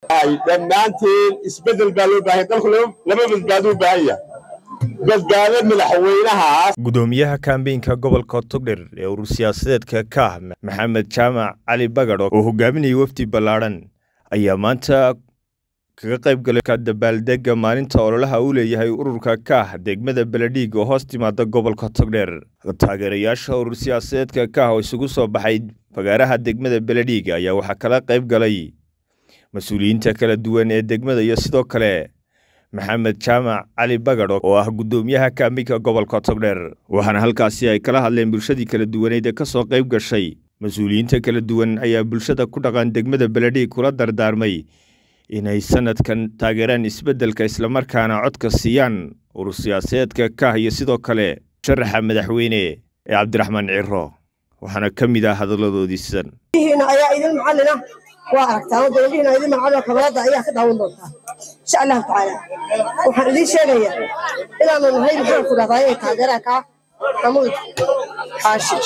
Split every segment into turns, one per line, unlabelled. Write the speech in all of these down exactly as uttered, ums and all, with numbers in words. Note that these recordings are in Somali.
هاي دمانتين اسبدل بالو باهي دلكم لما بدبادو باهية بدبادو مدحوينها
gudoomiyaha kaambeynka gobolka Togdheer ee urur siyaasadeedka ka ah Maxamed Jaamac Cali Bagaro oo hogaaminayay wafdi ballaaran ayaa maanta kaga qayb galay ka dabaaldega maalinta ololaha uu leeyahay ururka ka ah degmada Beledhig oo hoos timaada gobolka Togdheer taageerayaasha urur siyaasadeedka ka ah oo isugu soo baxay fagaaraha degmada Beledhig ayaa waxa kala qayb galay mas'uuliyiinta kala duwan ee degmada iyo sidoo kale Maxamed Jaamac Cali Bagaro oo ah gudoomiyaha kaambeynka gobolka Togdheer waxaana halkaasi ay kala hadleen bulshadii kala duwaneed ee ka soo qayb gashay mas'uuliyiinta kala duwan ayaa bulshada ku dhaqan degmada Beledhig kula dardaarmay inay sanadkan taageeraan isbedelka isla markaana codka siiyaan urur siyaasadeedka ka iyo sidoo kale sharaxa madaxweyne ee Cabdiraxmaan Ciro waxaana kamid ah hadaladoodii sidan
ayaa idin macallina waa aragtaa wadooyinka idin macallin kabalada ayaa ka daawan doonta insha Allah taala waxaan idin sheegayaa inaan nahay maxaan ku dhaqaayay taageeraka kamud xaashi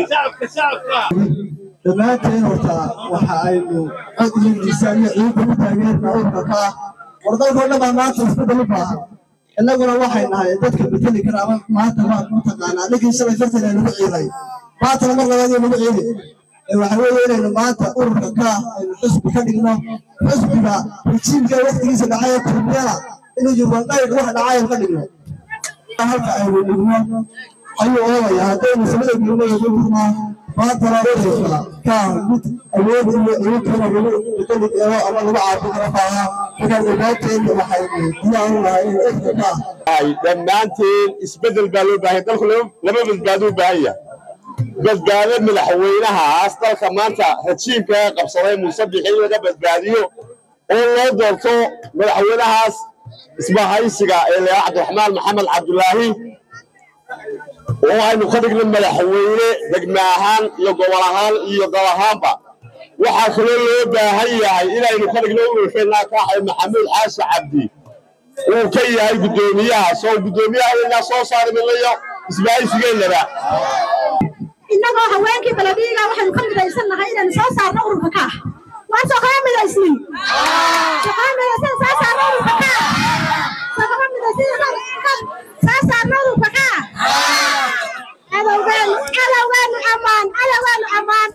dhammaanteen horta waxa aynu cod iyo miisaan iyo ciid ku taageerna ururka ka wardalkooda baa maanta isbedel u baahan innaguna waxay nahay dadka bedeli kara ama maanta waa ku taqaanaa laakiin shalay fartan aynu ciiday maanta mar labaad aynu ciiday waxa weeye inaynu maanta ururka ka aynu xisbi ka dhigno xisbiga rajinka waqtigiisa dhacay kulmiyada inuu jiro qayb wax dhacay ka dhigno halka aynu dhigno ayuu oolaya haddaynu samada gurmada gurma maanta la ururka ka mid awood iyo ciid kala wada bedeli karo ama lagu caafin karo faaha marka dhammaanteen waxaynu diyaar u nahay in ururka ka
هاي دمانتين اسبدل بالو باهي دلكم لما بدبادو باهية بدبادو مدحوينها أصدقائك مانتا هتشينك قبصرين مصبحين وده بدباديو والله دورتو مدحوينها اسمها هايسيقا إلي عبد الرحمن محمد عبد الله وهاي نخدق لما مدحوينه دقناهان يقوالهان يقوالهان با وحاكلون له باهية إلي نخدق لهم الفينا كاحي محمد حاسي عبدي وكي هاي قدوميها سو قدوميها إلا سو صار من ليو اسمعي سيقين لبا
إنما هواكي بلدينا وحن كم رئيسنا هاي إن سو صار نور بكاه وانسو خامل رئيسني خامل رئيسني سو صار نور بكاه خامل رئيسني سو صار نور بكاه أنا وين أنا وين أمان أنا وين أمان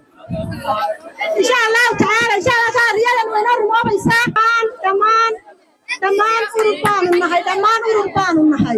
إن شاء الله تعالى إن شاء الله تعالى ريالا ونور ما بيساقان كمان دمان أوروبان النهاي دمان أوروبان النهاي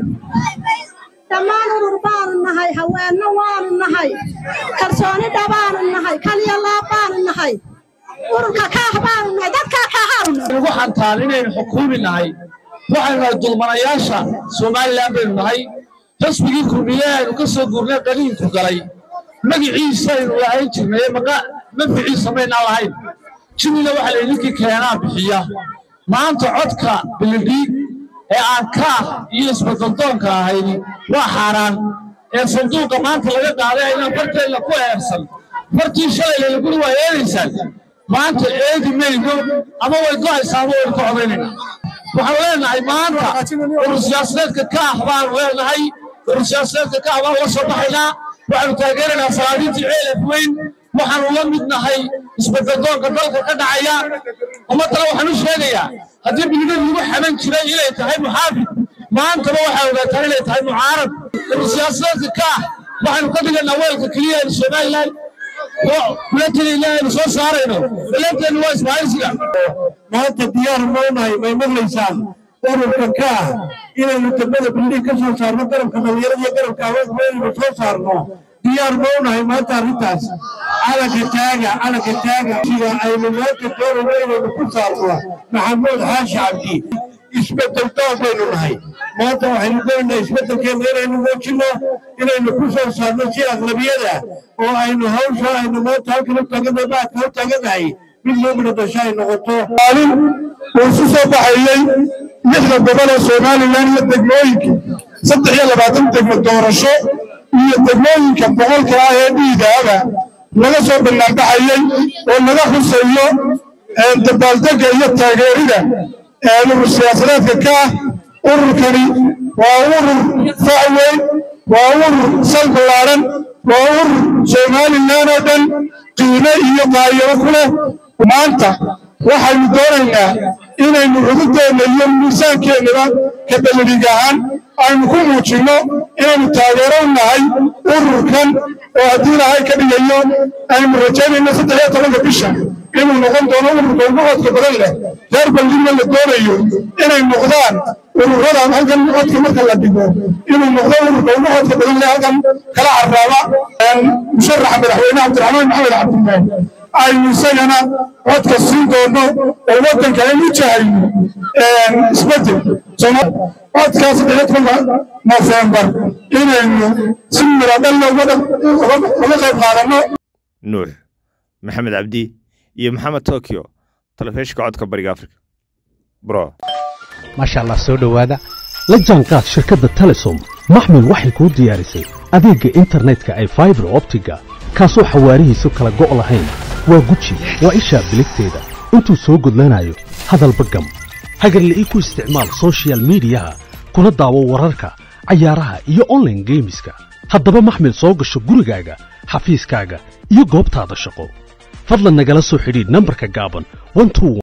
دمان أوروبان النهاي هوان نوان النهاي كرسوني دبان النهاي كلي الله بان النهاي أوروكا كاهبان النهاي دكا كاهارنا
waxaan taalinay xukuumi nahay waxaan dulmanayaasha Soomaaliland bay nahay xisbigii kurmiyay ka soo gurnay qaliinku galay magaciisa inuu lahayn jirnay maqa mafici sameeyna lahayn jimila waxa la idinki keenaa bixiya maanta codka Beledhig ee aan ka iyo isbeddeldoonka ahayn waa xaraan ee sanduuqa maanta laga qaaday inaan farteena ku eersan fartii shalay lagu waayeenaysan maanta eedi meeydo ama way go'aysaa oo ku codeynayna waxaan leenahay maanta urur siyaasadeedka ka ah baan leenahay urur siyaasadeedka ka ah baan la soo baxaynaa waxaan taageeraynaa salaadiintii ceelaf weyn waxaan la midnahay isbeddeldoonka dalka ka dhacaya uma tala waxaan u sheegayaa haddii bilida lagu xaman jiray inay tahay muxaafid maanta waxa ogaataa inay tahay mucaarad siyaasadda ka waxaan ka dhiganaa weelka kaliya ee Soomaaliland oo kulatayna in soo saarayno biladan waa isbaaysiga
maanta diyaar moonahay may maqlaysaan ururka ka inaynu degmada Beledhig ka soo saarno garabka dhalinyarada iyo garabka haweenka soo saarno diyaar moonahay maanta arrintaas calanka taaga calanka taaga sida aynu maanta doonayno ku saarno Maxamed Xaashi Cabdi isbedel doonayno nahay maanta waxaynu doonaynaa isbedelkeena inaynu muujino inaynu ku soo saarno si aqlabiyada oo aynu hawsha aynu maanta halkan u taaganahay baadka u taaganahay mid loo midhashay noqoto maalin uu si soo baxayay lixda gobol ee Soomaaliland iyo degmooyinka saddex iyo labaatan degmo doorasho iyo degmooyinka boqolka ah ee dhiigaaba laga soo banaanbaxayay oo laga xusayo dabaaldega iyo taageerida urur siyaasadeedka ka ururkani waa urur faaweyn waa urur sal ballaaran waa urur Soomaaliland oo dhan qiime iyo qaayaro ku leh maanta waxaynu doonaynaa inaynu cudurdeena iyo miisaankeenaba ka balligaan aynu ku muujino inaynu taageero u nahay ururkan oo haddii ilaahay ka dhigayo aynu rajaynayno saddex iyo tobanka bisha inuu noqon doono ururka ugu codka badan leh reer balligna la doonayo inay noqdaan ururadan halkan codka marka la dhigo inuu noqdo ururka ugu codka badan leh halkan kala carraaba musharaxa madaxweyne cabdiraxmaan maxamed cabdilaahi aynu isagana codka siin doono oo waddanka aynu u jahayno isbedel codkaas saddex iyo tobanka nofembar inaynu si miradhalle uga qayb qaadano.
nuux maxamed cabdi iyo maxamed tokyo telefishinka codka bariga afrika bro
maasha allah soo dhowaada la jaanqaad shirkadda telesom maxmil waxay kuu diyaarisay adeegga internetka ay fiber optiga kaasoo xawaarihiisu kala go' lahayn waa guji waa ishaa biligteeda intuu soo gudlanayo hadalba gam hagarle ii ku isticmaal social miidiyaha kuna daawo wararka cayaaraha iyo online geemiska haddaba maxmil soo gasho gurigaaga xafiiskaaga iyo goobtaada shaqo fadlan nagala soo xidhiidh nambarka gaaban one two